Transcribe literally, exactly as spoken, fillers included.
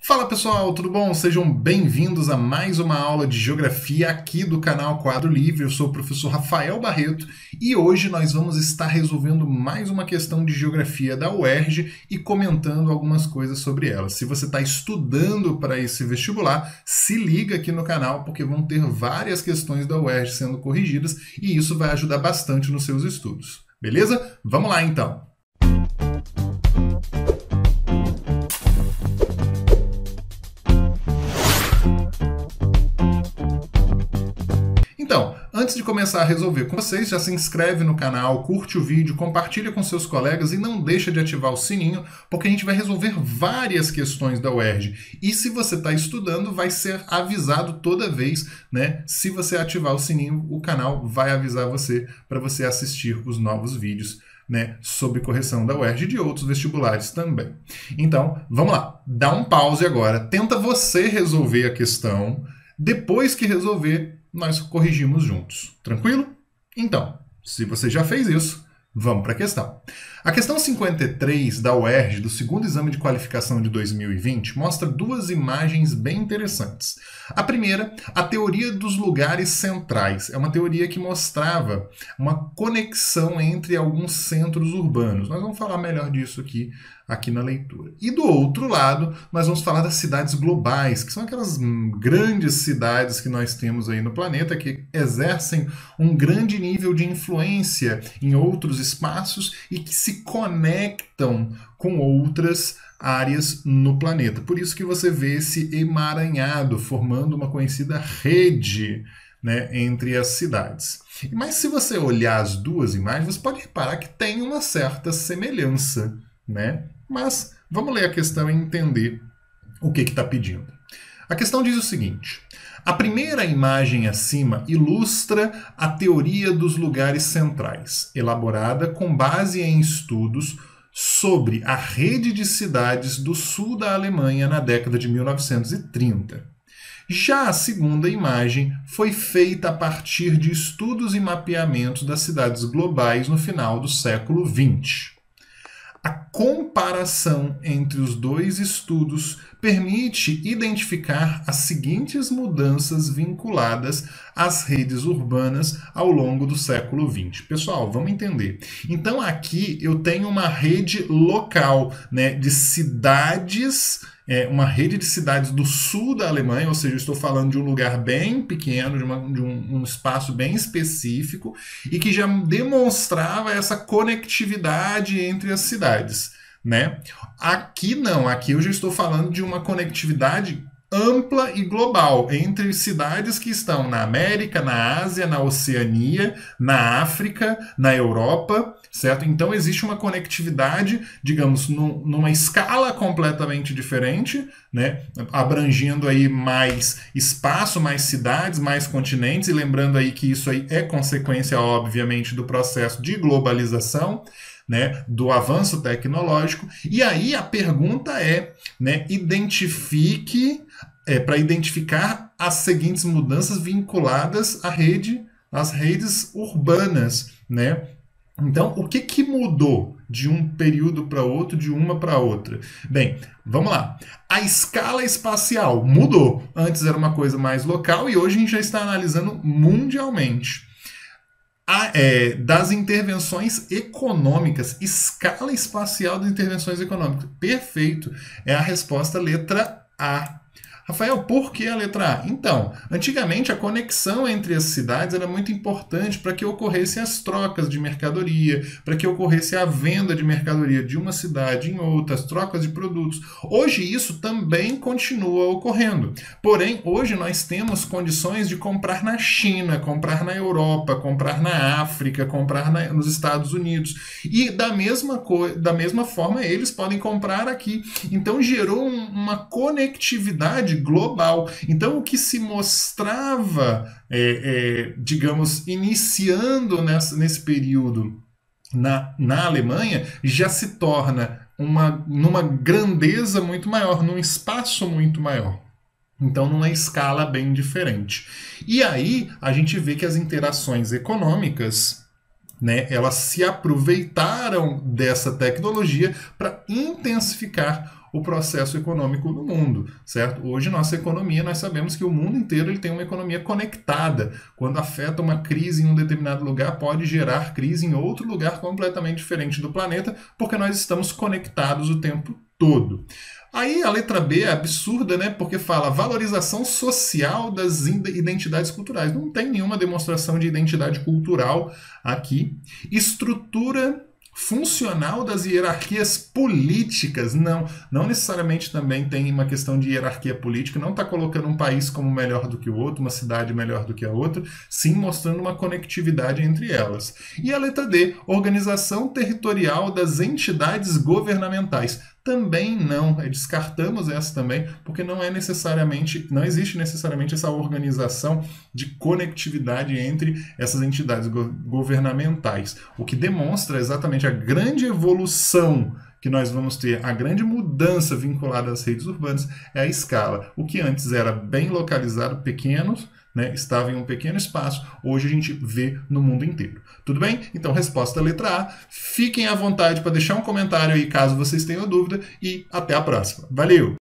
Fala pessoal, tudo bom? Sejam bem-vindos a mais uma aula de Geografia aqui do canal Quadro Livre. Eu sou o professor Rafael Barreto e hoje nós vamos estar resolvendo mais uma questão de Geografia da U E R J e comentando algumas coisas sobre ela. Se você está estudando para esse vestibular, se liga aqui no canal porque vão ter várias questões da U E R J sendo corrigidas e isso vai ajudar bastante nos seus estudos. Beleza? Vamos lá então! Então, antes de começar a resolver com vocês, já se inscreve no canal, curte o vídeo, compartilha com seus colegas e não deixa de ativar o sininho, porque a gente vai resolver várias questões da U E R J. E se você está estudando, vai ser avisado toda vez, né? Se você ativar o sininho, o canal vai avisar você para você assistir os novos vídeos, né, sobre correção da U E R J e de outros vestibulares também. Então, vamos lá. Dá um pause agora. Tenta você resolver a questão. Depois que resolver, nós corrigimos juntos. Tranquilo? Então, se você já fez isso, vamos para a questão. A questão cinquenta e três da U E R J, do segundo exame de qualificação de dois mil e vinte, mostra duas imagens bem interessantes. A primeira, a teoria dos lugares centrais. É uma teoria que mostrava uma conexão entre alguns centros urbanos. Nós vamos falar melhor disso aqui, aqui na leitura. E do outro lado, nós vamos falar das cidades globais, que são aquelas grandes cidades que nós temos aí no planeta, que exercem um grande nível de influência em outros espaços e que se conectam com outras áreas no planeta. Por isso que você vê esse emaranhado, formando uma conhecida rede, né, entre as cidades. Mas se você olhar as duas imagens, você pode reparar que tem uma certa semelhança, né? Mas vamos ler a questão e entender o que está pedindo. A questão diz o seguinte: a primeira imagem acima ilustra a teoria dos lugares centrais, elaborada com base em estudos sobre a rede de cidades do sul da Alemanha na década de mil novecentos e trinta. Já a segunda imagem foi feita a partir de estudos e mapeamentos das cidades globais no final do século vinte. A comparação entre os dois estudos permite identificar as seguintes mudanças vinculadas às redes urbanas ao longo do século vinte. Pessoal, vamos entender. Então aqui eu tenho uma rede local, né, de cidades, é, uma rede de cidades do sul da Alemanha, ou seja, eu estou falando de um lugar bem pequeno, de, uma, de um, um espaço bem específico, e que já demonstrava essa conectividade entre as cidades, né? Aqui não, aqui eu já estou falando de uma conectividade ampla e global entre cidades que estão na América, na Ásia, na Oceania, na África, na Europa, certo? Então existe uma conectividade, digamos, num, numa escala completamente diferente, né? Abrangendo aí mais espaço, mais cidades, mais continentes, e lembrando aí que isso aí é consequência, obviamente, do processo de globalização, né, do avanço tecnológico. E aí a pergunta é, né, identifique, é, para identificar as seguintes mudanças vinculadas à rede, às redes urbanas, né? Então, o que, que mudou de um período para outro, de uma para outra? Bem, vamos lá. A escala espacial mudou. Antes era uma coisa mais local e hoje a gente já está analisando mundialmente. A, é, das intervenções econômicas, escala espacial das intervenções econômicas. Perfeito. É a resposta letra A. Rafael, por que a letra A? Então, antigamente a conexão entre as cidades era muito importante para que ocorressem as trocas de mercadoria, para que ocorresse a venda de mercadoria de uma cidade em outra, as trocas de produtos. Hoje isso também continua ocorrendo. Porém, hoje nós temos condições de comprar na China, comprar na Europa, comprar na África, comprar na, nos Estados Unidos. E da mesma, da mesma forma eles podem comprar aqui. Então gerou um, uma conectividade global. Então, o que se mostrava, é, é, digamos, iniciando nessa, nesse período na, na Alemanha, já se torna uma, numa grandeza muito maior, num espaço muito maior. Então, numa escala bem diferente. E aí, a gente vê que as interações econômicas, né, elas se aproveitaram dessa tecnologia para intensificar o processo econômico no mundo, certo? Hoje, nossa economia, nós sabemos que o mundo inteiro ele tem uma economia conectada. Quando afeta uma crise em um determinado lugar, pode gerar crise em outro lugar completamente diferente do planeta, porque nós estamos conectados o tempo todo. Aí a letra B é absurda, né? Porque fala valorização social das identidades culturais. Não tem nenhuma demonstração de identidade cultural aqui. Estrutura funcional das hierarquias políticas. Não, não necessariamente também tem uma questão de hierarquia política, não está colocando um país como melhor do que o outro, uma cidade melhor do que a outra, sim mostrando uma conectividade entre elas. E a letra D, organização territorial das entidades governamentais. Também não, descartamos essa também, porque não é necessariamente, não existe necessariamente essa organização de conectividade entre essas entidades go- governamentais, o que demonstra exatamente a grande evolução que nós vamos ter, a grande mudança vinculada às redes urbanas é a escala. O que antes era bem localizado, pequenos, né, estava em um pequeno espaço, hoje a gente vê no mundo inteiro. Tudo bem? Então, resposta letra A. Fiquem à vontade para deixar um comentário aí caso vocês tenham dúvida e até a próxima. Valeu!